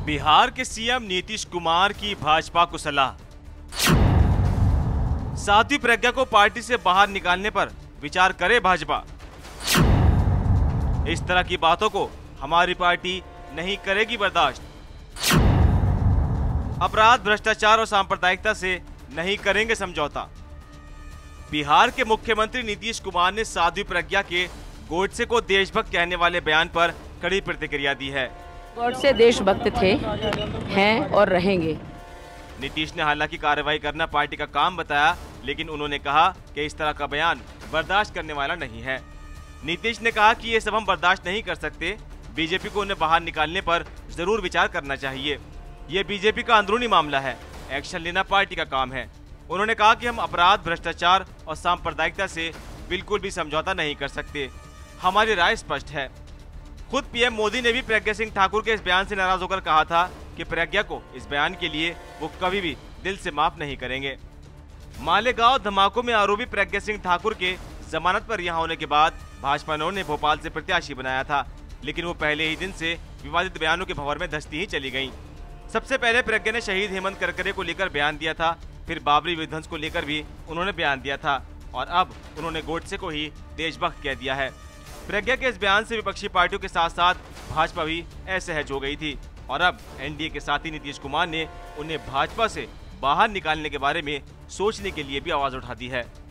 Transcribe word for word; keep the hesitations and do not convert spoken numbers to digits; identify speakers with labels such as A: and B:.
A: बिहार के सीएम नीतीश कुमार की भाजपा को सलाह। साध्वी प्रज्ञा को पार्टी से बाहर निकालने पर विचार करे भाजपा। इस तरह की बातों को हमारी पार्टी नहीं करेगी बर्दाश्त। अपराध, भ्रष्टाचार और सांप्रदायिकता से नहीं करेंगे समझौता। बिहार के मुख्यमंत्री नीतीश कुमार ने साध्वी प्रज्ञा के गोडसे को देशभक्त कहने वाले बयान पर कड़ी प्रतिक्रिया दी है।
B: गोडसे देशभक्त थे, हैं और रहेंगे।
A: नीतीश ने हालांकि कार्रवाई करना पार्टी का काम बताया, लेकिन उन्होंने कहा कि इस तरह का बयान बर्दाश्त करने वाला नहीं है। नीतीश ने कहा कि ये सब हम बर्दाश्त नहीं कर सकते। बीजेपी को उन्हें बाहर निकालने पर जरूर विचार करना चाहिए। ये बीजेपी का अंदरूनी मामला है, एक्शन लेना पार्टी का काम है। उन्होंने कहा कि हम अपराध, भ्रष्टाचार और सांप्रदायिकता से बिल्कुल भी समझौता नहीं कर सकते। हमारी राय स्पष्ट है। खुद पीएम मोदी ने भी प्रज्ञा सिंह ठाकुर के इस बयान से नाराज होकर कहा था कि प्रज्ञा को इस बयान के लिए वो कभी भी दिल से माफ नहीं करेंगे। मालेगांव धमाकों में आरोपी प्रज्ञा सिंह ठाकुर के जमानत पर रिहा होने के बाद भाजपा ने उन्हें भोपाल से प्रत्याशी बनाया था, लेकिन वो पहले ही दिन से विवादित बयानों के भंवर में धंसती ही चली गयी। सबसे पहले प्रज्ञा ने शहीद हेमंत करकरे को लेकर बयान दिया था, फिर बाबरी विध्वंस को लेकर भी उन्होंने बयान दिया था और अब उन्होंने गोडसे को ही देशभक्त कह दिया है। प्रज्ञा के इस बयान से विपक्षी पार्टियों के साथ साथ भाजपा भी असहज हो गई थी और अब एनडीए के साथी नीतीश कुमार ने उन्हें भाजपा से बाहर निकालने के बारे में सोचने के लिए भी आवाज उठा दी है।